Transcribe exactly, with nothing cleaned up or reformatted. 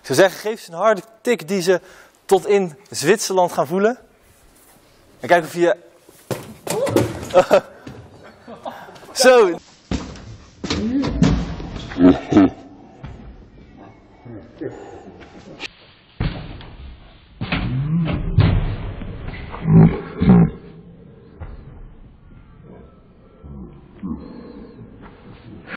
Ik zou zeggen, geef ze een harde tik die ze tot in Zwitserland gaan voelen. En kijk of je... Zo. Ja.